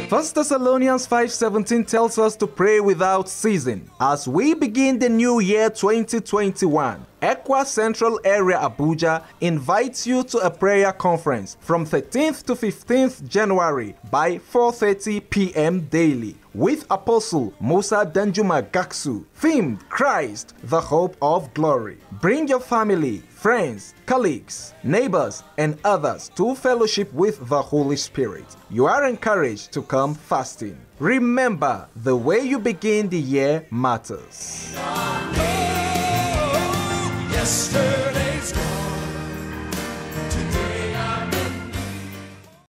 1 Thessalonians 5:17 tells us to pray without ceasing. As we begin the new year 2021, ECWA Central Area Abuja invites you to a prayer conference from 13th to 15th January by 4:30 p.m. daily with Apostle Musa Danjuma Gaksu, themed Christ, the Hope of Glory. Bring your family, friends, colleagues, neighbors, and others to fellowship with the Holy Spirit. You are encouraged to come fasting. Remember, the way you begin the year matters. Yesterday.